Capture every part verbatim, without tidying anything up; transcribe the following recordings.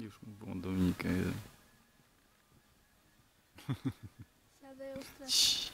Już mówią Dominikę jeden. Siadę ją strasznie.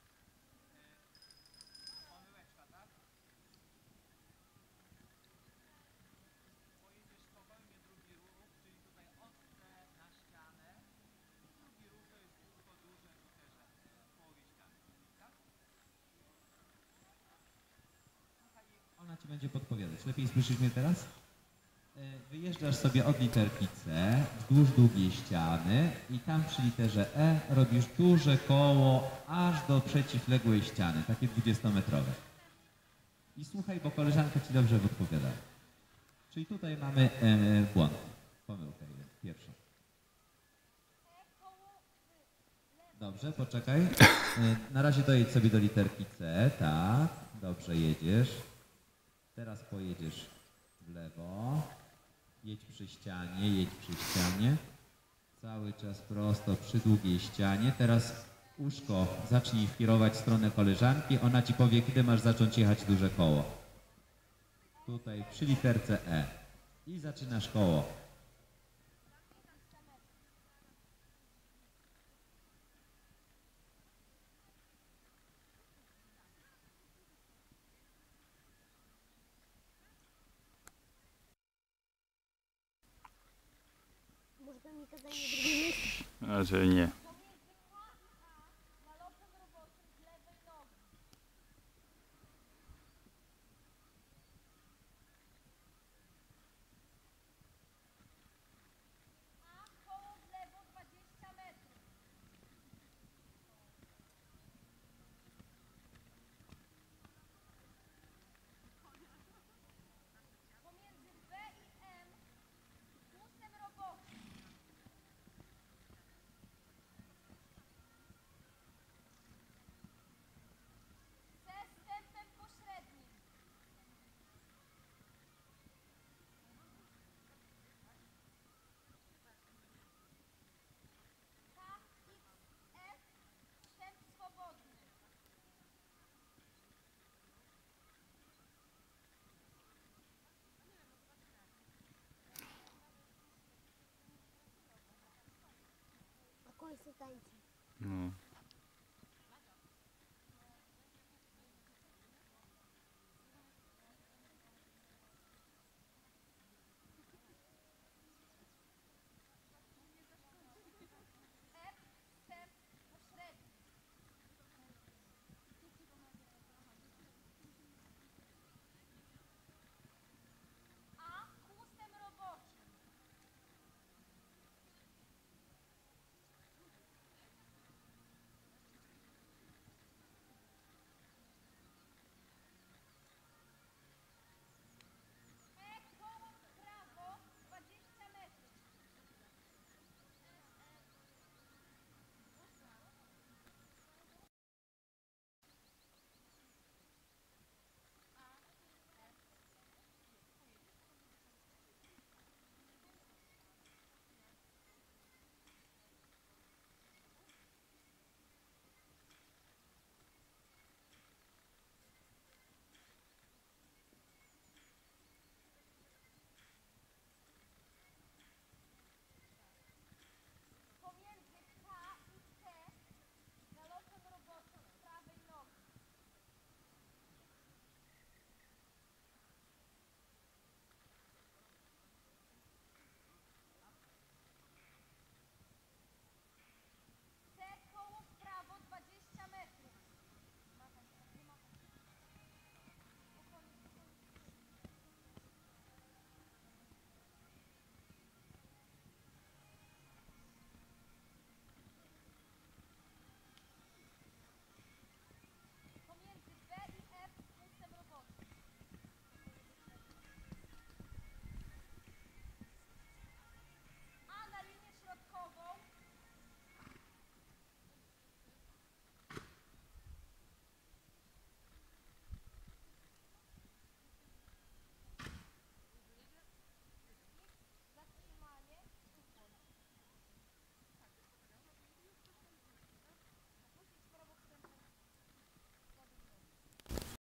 Ona ci będzie podpowiadać. Lepiej słyszysz mnie teraz? Wyjeżdżasz sobie od literki C wzdłuż długiej ściany i tam przy literze E robisz duże koło aż do przeciwległej ściany, takie dwudziestometrowe. I słuchaj, bo koleżanka ci dobrze podpowiada. Czyli tutaj mamy e, błąd, pomyłkę pierwszą. Dobrze, poczekaj. Na razie dojedź sobie do literki C, tak, dobrze jedziesz. Teraz pojedziesz w lewo. Jedź przy ścianie, jedź przy ścianie. Cały czas prosto przy długiej ścianie. Teraz uszko zacznij kierować w stronę koleżanki. Ona ci powie, kiedy masz zacząć jechać duże koło. Tutaj przy literce E. I zaczynasz koło. Może Dominika zajmie drugie miejsce? Raczej nie. A końcu tańczy. No.